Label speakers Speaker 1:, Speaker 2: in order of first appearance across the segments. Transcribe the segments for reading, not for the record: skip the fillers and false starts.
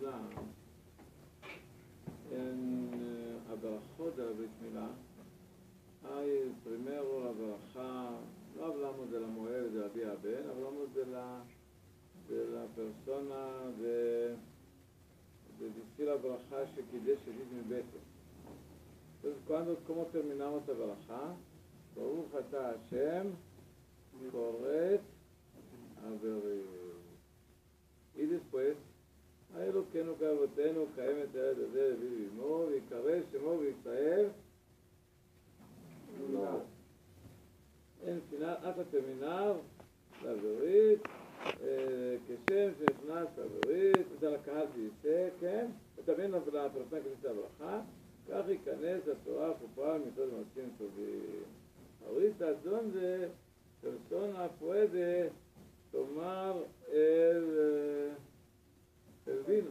Speaker 1: Milah, en abrahot de la Brit Milah, hay primero la braja, no hablamos de la mujer de la Vía Ben, hablamos de la persona de decir la braja Shekidesh Shedid Mi Beto. Entonces, ¿cómo terminamos la braja? Baruch Ata Hashem, Koret Averim. Y después, hay lo que no caboteno, caeme te de vivimos, y cabe, shemo, Israel. No. En final, hasta terminar, la Berit, que Shem, Sheshnas, la Berit, es la Kahal dice, que también la persona que dice la braja, כך ייכנס לתורה חופה מצד מעשים טובים. ahorita donde persona puede tomar el vino.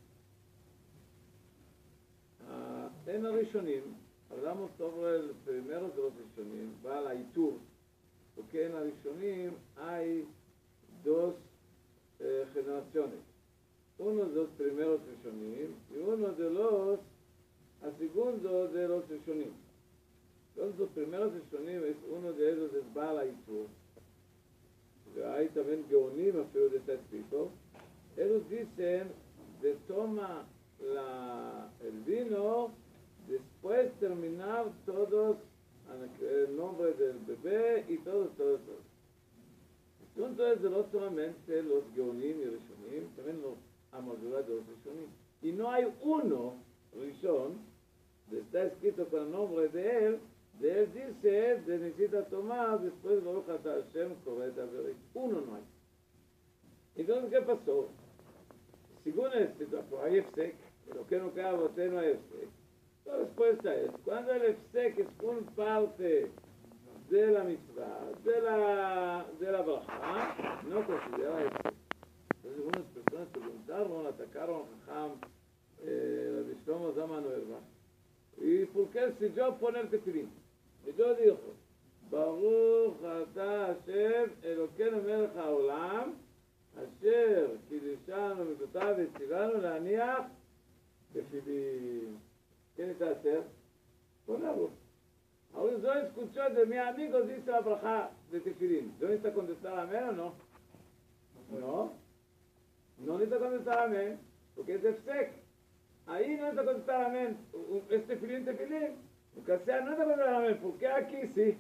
Speaker 1: En הראשונים, hablamos sobre el primero de los ראשונים, בעל העיטור, porque en הראשונים hay dos generaciones. Uno de los primeros ראשונים y uno de los al segundo de los Rishonim. Entonces, los primeros Rishonim, uno de ellos es Baal HaYitur. Hay también Geonim, afero de está escrito. Ellos dicen de toma el vino, después terminar todos el nombre del bebé y todos. Entonces, no solamente los Geonim y Rishonim, también la mayoría de los Rishonim. Y no hay uno Rishon, está escrito con el nombre de él dice, de necesita tomar, después Baruch Ata Hashem, Koret Averim. Uno no hay. Entonces, ¿qué pasó? Según esto, hay Efsek, lo que no queda bote no hay Efsek. La respuesta es, cuando el Efsek es un parte de la mitzvah, de la braja, no considera Efsek. Entonces, unas personas preguntaron, atacaron a Jajam, Rabbi Shlomo Zalman Auerbach. ¿Y por qué si yo poner tefilín? Y yo digo, Baruch Ata Hashem Elokeinu Melech HaOlam, Asher Kiddushanu Mitzvotav V'tzivanu La'aniach Tefilín. ¿Qué necesita hacer? Ponerlo. Ahora yo escucho de mi amigo, dice la braja de tefilín. ¿Yo necesito contestar amén o no? No. No necesito contestar amén, porque es Efsek. Ahí no está contestar amén. Es tefilín. Porque sea, no está contestar amén. ¿Por qué aquí sí?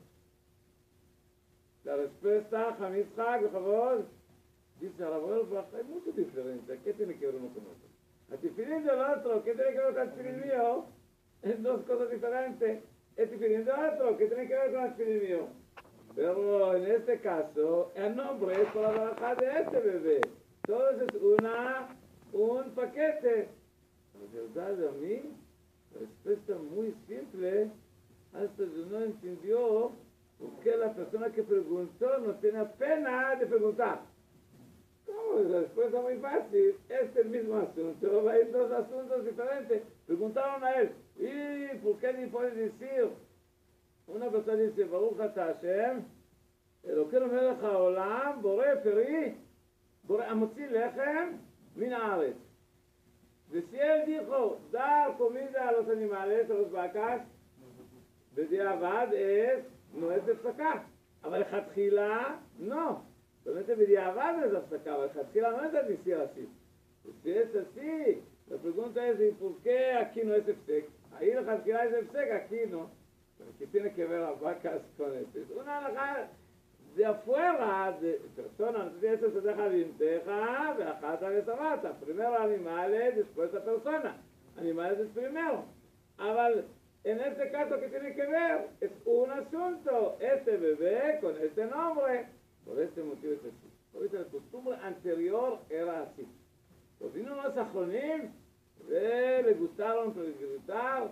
Speaker 1: La respuesta, Hamitzhak, por favor, dice a la braja, hay mucha diferencia. ¿Qué tiene que ver uno con otro? El tefilín del otro, ¿qué tiene que ver con el tefilín mío? Es dos cosas diferentes. El tefilín del otro, ¿qué tiene que ver con el tefilín mío? Pero en este caso, el nombre es por la braja de este bebé. Entonces es un paquete. La verdad, a mí, la respuesta muy simple, hasta yo no entendió por qué la persona que preguntó no tiene pena de preguntar. ¿Cómo? La respuesta muy fácil, es el mismo asunto, hay dos asuntos diferentes. Preguntaron a él, ¿y por qué ni puede decir? Una persona dice, Baruch Ata Hashem, Elokeinu Melech HaOlam, Borei Peri, Borei Amotzi Lechem, Min Haaretz. Si él dijo, dar comida a los animales, a las vacas, בדיעבד no es הפסקה. אבל לכתחילה, no. באמת בדיעבד es הפסקה, אבל לכתחילה no es decir así. Si es así, la pregunta es, ¿y por qué aquí no es efsek? Ahí לכתחילה es efsek, aquí no. ¿Qué tiene que ver las vacas con esto? Una alhaja de afuera, de persona, entonces eso se deja vinteja, veajata vesabata. Primero animales, después la persona. Animales es primero. Aval, en este caso, ¿qué tiene que ver? Es un asunto. Este bebé con este nombre, por este motivo es así. Por eso la costumbre anterior era así. Pues vino los sajonim, le gustaron gritar,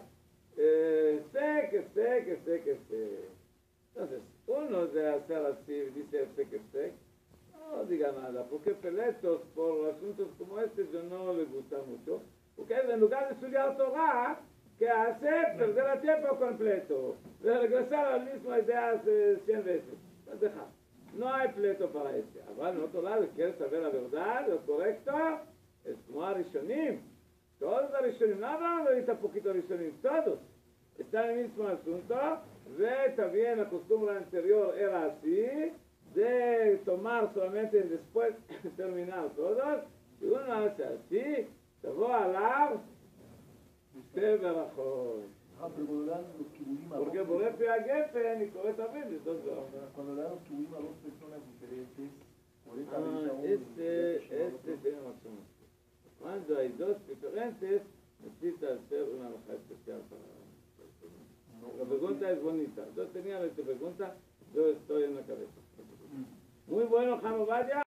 Speaker 1: que. Entonces, uno de hacer así, dice que, no diga nada, porque peletos por asuntos como este yo no le gusta mucho, porque en lugar de estudiar Torah, que hacer perder el tiempo completo, de regresar a la misma idea hace 100 veces. Pues deja, no hay pleito para este. Ahora, en otro lado, quiere saber la verdad, lo correcto, es como Arishonim, todos Arishonim, no hablamos ahorita poquito Arishonim, todos. Está en el mismo asunto, ve también la costumbre anterior era así, de tomar solamente después terminar todos, y uno hace así, תבוא עליו שתי ברכות. Porque por el Geffen y por esta vez, entonces.
Speaker 2: Cuando le dan los tuvimos a dos personas diferentes, por esta
Speaker 1: Este tiene razón. Cuando hay dos diferentes, necesita hacer una alhaja especial para. La pregunta es bonita. Yo tenía esta pregunta, yo estoy en la cabeza. Muy bueno, Jano Vaya.